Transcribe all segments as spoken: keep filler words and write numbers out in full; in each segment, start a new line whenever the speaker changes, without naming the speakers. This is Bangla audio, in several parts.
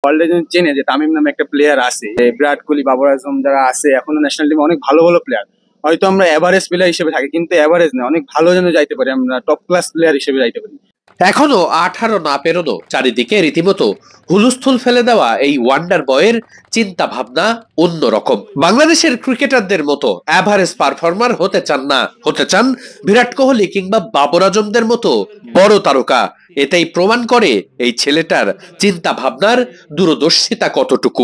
ওয়ার্ল্ডে চেনে যে তামিম নামে একটা প্লেয়ার আছে, বিরাট কোহলি, বাবর আজম যারা আছে এখনো ন্যাশনাল টিমে অনেক ভালো ভালো প্লেয়ার। হয়তো আমরা এভারেজ প্লেয়ার হিসেবে থাকি, কিন্তু এভারেজ না, অনেক ভালো যেন যাইতে পারি, আমরা টপ ক্লাস প্লেয়ার হিসেবে যাইতে পারি।
এখনো আঠারো না পেরোনো চারিদিকে রীতিমতো হুলস্থুল ফেলে দেওয়া এই ওয়ান্ডার বয়ের চিন্তা ভাবনা অন্যরকম। বাংলাদেশের ক্রিকেটারদের মতো অ্যাভারেজ পারফর্মার হতে চান না, হতে চান বিরাট কোহলি কিংবা বাবর আজমদের মতো বড় তারকা। এটাই প্রমাণ করে এই ছেলেটার চিন্তা ভাবনার দূরদর্শিতা কতটুকু।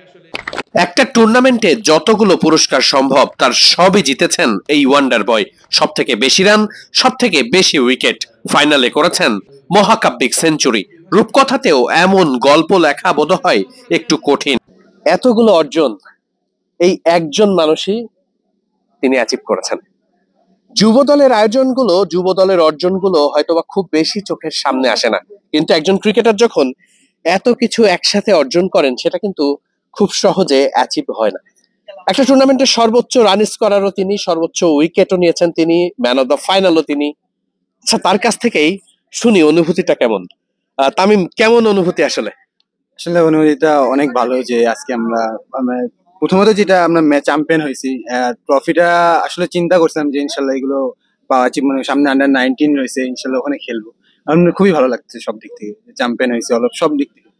একটা টুর্নামেন্টে যতগুলো পুরস্কার সম্ভব তার সবই জিতেছেন এই ওয়ান্ডার বয়। সব থেকে বেশি রান, সব থেকে বেশি উইকেট, ফাইনালে করেছেন মহাকাব্যিক সেঞ্চুরি। রূপকথাতেও এমন গল্প লেখা বোধ হয় একটু কঠিন। এতগুলো অর্জন এই একজন মানুষই তিনি অ্যাচিভ করেছেন। যুব দলের আয়োজনগুলো, যুব দলের অর্জনগুলো হয়তোবা খুব বেশি চোখের সামনে আসে না, কিন্তু একজন ক্রিকেটার যখন এত কিছু একসাথে অর্জন করেন সেটা কিন্তু খুব সহজে অ্যাচিভ হয় না। একটা টুর্নামেন্টের সর্বোচ্চ রান স্কোরারও তিনি, সর্বোচ্চ উইকেটও নিয়েছেন তিনি, ম্যান অফ দ্য ফাইনালও তিনি। আচ্ছা, তার কাছ থেকেই শুনি অনুভূতিটা কেমন। আহ, তামিম, কেমন অনুভূতি আসলে?
আসলে অনুভূতিটা অনেক ভালো যে আজকে আমরা আমরা- প্রথমত যেটা আমরা ম্যাচ চ্যাম্পিয়ন হয়েছি, ট্রফিটা আসলে চিন্তা করছিলাম যে ইনশাল্লাহ এগুলো পাওয়া উচিত, মানে সামনে আন্ডার নাইনটিন রয়েছে, ইনশাল্লাহ ওখানে খেলবো। আমার খুবই ভালো লাগছে সব দিক থেকে, চ্যাম্পিয়ন হয়েছে অলপ সব দিক থেকে।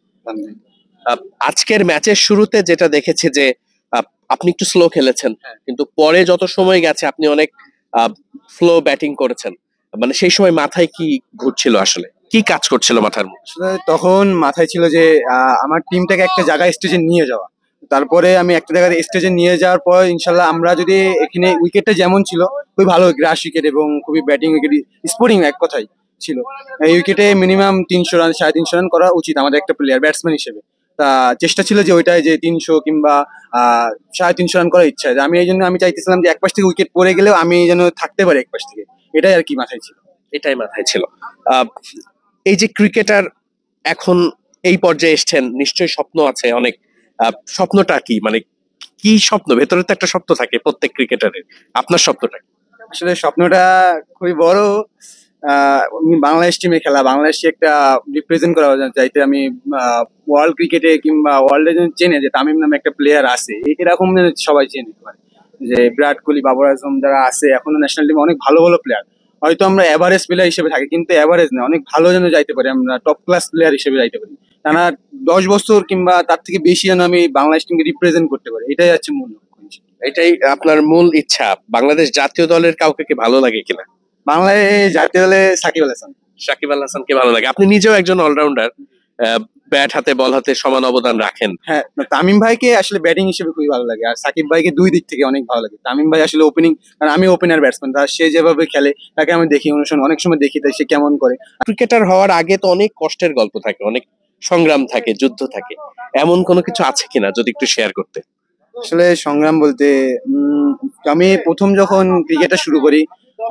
আহ, আজকের ম্যাচের শুরুতে যেটা দেখেছি যে আহ, আপনি একটু স্লো খেলেছেন, কিন্তু পরে যত সময় গেছে আপনি অনেক স্লো ব্যাটিং করেছেন। মানে সেই সময় মাথায় কি ঘুরছিল, আসলে কি কাজ করছিল মাথার মধ্যে?
আসলে তখন মাথায় ছিল যে আহ, আমার টিমটাকে একটা জায়গায় স্টেজে নিয়ে যাওয়া। তারপরে আমি একটা জায়গায় স্টেজে নিয়ে যাওয়ার পর ইনশাল্লাহ আমরা যদি এখানে উইকেটটা যেমন ছিল খুবই ভালো গ্রাস উইকেট এবং খুবই ব্যাটিং উইকেট, স্পোর্টিং এক কথাই ছিল। এই উইকেটে মিনিমাম তিনশো রান, সাড়ে তিনশো রান করা উচিত আমাদের একটা প্লেয়ার ব্যাটসম্যান হিসেবে। তা চেষ্টা ছিল যে ওইটাই যে তিনশো কিংবা আহ সাড়ে তিনশো রান করার ইচ্ছা। আমি এই জন্য আমি চাইতেছিলাম যে এক পাশ থেকে উইকেট পড়ে গেলেও আমি যেন থাকতে পারি এক পাশ থেকে, এটাই আর কি মাথায় ছিল।
এটাই মাথায় ছিল। আহ, এই যে ক্রিকেটার এখন এই পর্যায়ে এসছেন, নিশ্চয়ই স্বপ্ন আছে অনেক। আহ, স্বপ্নটা কি, মানে কি স্বপ্ন? ভেতরে তো একটা স্বপ্ন থাকে প্রত্যেক ক্রিকেটারের। আপনার স্বপ্নটা কি?
আসলে স্বপ্নটা খুবই বড়। আহ, আমি বাংলাদেশ টিমে খেলা, বাংলাদেশে একটা রিপ্রেজেন্ট করা চাইতে আমি ওয়ার্ল্ড ক্রিকেটে কিংবা ওয়ার্ল্ডে চেনে যে তামিম নামে একটা প্লেয়ার আছে, এরকম যেন সবাই চেনে পারে। যে বিরাট কোহলি, বাবর আজম যারা আছে এখনো ন্যাশনাল টিমে অনেক ভালো ভালো প্লেয়ার। হয়তো আমরা এভারেজ প্লেয়ার হিসেবে থাকি, কিন্তু এভারেজ না, অনেক ভালো যেন যাইতে পারি, আমরা টপ ক্লাস প্লেয়ার হিসেবে যাইতে পারি। টানা দশ বছর কিংবা তার থেকে বেশি যেন আমি বাংলাদেশ টিমকে রিপ্রেজেন্ট করতে পারি, এটাই হচ্ছে মূল লক্ষ্য।
এটাই আপনার মূল ইচ্ছা। বাংলাদেশ জাতীয় দলের কাউকে কি ভালো লাগে কিনা?
বাংলাদেশ জাতীয় দলে সাকিব আল হাসান।
সাকিব আল হাসানকে ভালো লাগে। আপনি নিজেও একজন অলরাউন্ডার, ব্যাট হাতে বল হাতে সমান অবদান রাখেন।
হ্যাঁ, তামিম ভাইকে আসলে ব্যাটিং হিসেবে খুবই ভালো লাগে, আর সাকিব ভাইকে দুই দিক থেকে অনেক ভালো লাগে। তামিম ভাই আসলে ওপেনিং, কারণ আমি ওপেনার ব্যাটসম্যান, তার সে যেভাবে খেলে তাকে আমি দেখি, অনুসরণ অনেক সময় দেখি, তাই সে কেমন করে।
ক্রিকেটার হওয়ার আগে তো অনেক কষ্টের গল্প থাকে, অনেক সংগ্রাম থাকে, যুদ্ধ থাকে। এমন কোনো কিছু আছে কিনা যদি একটু শেয়ার করতে?
আসলে সংগ্রাম বলতে উম, আমি প্রথম যখন ক্রিকেটটা শুরু করি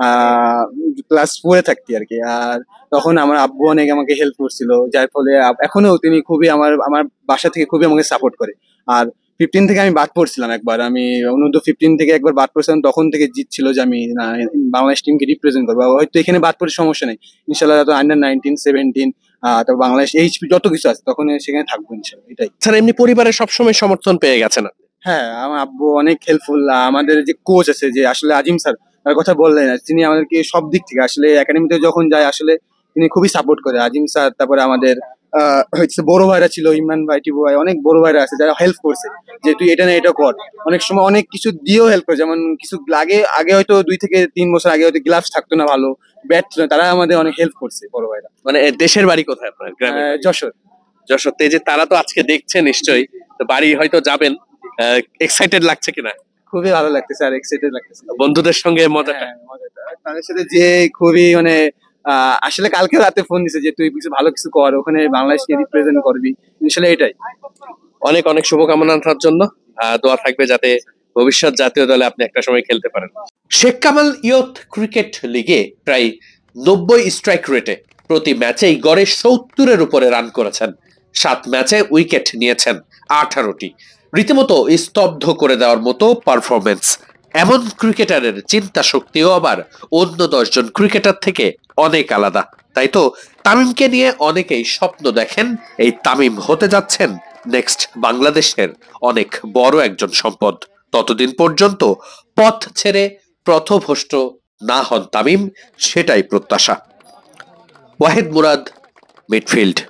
আহ ক্লাস ফোরে থাকতি আর কি, আর তখন আমার আব্বু অনেক আমাকে হেল্প করছিল, যার ফলে আব- এখনো তিনি খুবই আমার আমার বাসা থেকে খুবই আমাকে সাপোর্ট করে। আর ফিফটিন থেকে আমি বাদ পড়ছিলাম একবার, আমি অনূর্ধ্ব ফিফটিন থেকে একবার বাদ পড়ছিলাম, তখন থেকে জিতছিল যে আমি না, বাংলাদেশ টিমকে রিপ্রেজেন্ট করবো। হয়তো এখানে বাদ পড়ে সমস্যা নেই, ইনশাল্লাহ তো আন্ডার নাইনটিন, সেভেন্টিন, আহ তারপর বাংলাদেশ এইচপি যত কিছু আছে তখন সেখানে থাকবো ইনশাল্লাহ, এটাই।
স্যার, এমনি পরিবারের সবসময় সমর্থন পেয়ে গেছেন আপনি?
হ্যাঁ, আমার আব্বু অনেক হেল্পফুল। আমাদের যে কোচ আছে, যে আসলে আজিম স্যার, তার কথা বললেন না, তিনি আমাদেরকে সব দিক থেকে আসলে একাডেমিতে যখন যায় আসলে তিনি খুবই সাপোর্ট করে আজিম স্যার। তারপরে আমাদের আহ হচ্ছে বড় ভাইরা ছিল, ইমরান ভাই, টিবু ভাই, অনেক বড় ভাইরা আছে যারা হেল্প করছে যে তুই এটা না এটা কর। অনেক সময় অনেক কিছু দিয়েও হেল্প করে, যেমন কিছু আগে আগে হয়তো দুই থেকে তিন বছর আগে হয়তো গ্লাভস থাকতো না, ভালো ব্যাট ছিল না, তারা আমাদের অনেক হেল্প করছে বড় ভাইরা।
মানে দেশের বাড়ি কোথায় আপনার? গ্রামে?
আহ, যশোর।
যশোর। তে যে তারা তো আজকে দেখছে নিশ্চয়ই, তো বাড়ি হয়তো যাবেন, এক্সাইটেড লাগছে কিনা?
খুবই ভালো লাগতেছে আর এক্সাইটেড লাগতেছে
বন্ধুদের সঙ্গে মজাটা?
হ্যাঁ, মজাটা। তাদের সাথে যে খুবই মানে আহ, আসলে কালকে রাতে ফোন দিছে যে তুই কিছু ভালো কিছু কর, ওখানে বাংলাদেশকে রিপ্রেজেন্ট করবি, আসলে এটাই।
অনেক অনেক শুভকামনা তার জন্য। আহ, দোয়া থাকবে যাতে ভবিষ্যৎ জাতীয় দলে আপনি একটা সময় খেলতে পারেন। শেখ কামাল ইয়ুথ ক্রিকেট লিগে প্রায় নব্বই স্ট্রাইক রেটে প্রতি ম্যাচেই গড়ে সত্তরের উপরে রান করেছেন। সাত ম্যাচে উইকেট নিয়েছেন আঠারোটি। রীতিমতো স্তব্ধ করে দেওয়ার মতো পারফরমেন্স। এমন ক্রিকেটারের চিন্তা শক্তিও আবার অন্য দশজন ক্রিকেটার থেকে অনেক আলাদা। তাই তো তামিমকে নিয়ে অনেকেই স্বপ্ন দেখেন এই তামিম হতে যাচ্ছেন নেক্সট বাংলাদেশের অনেক বড় একজন সম্পদ। ততদিন পর্যন্ত পথ ছেড়ে পথভ্রষ্ট না হন তামিম, সেটাই প্রত্যাশা। ওয়াহিদ মুরাদ, মিডফিল্ড।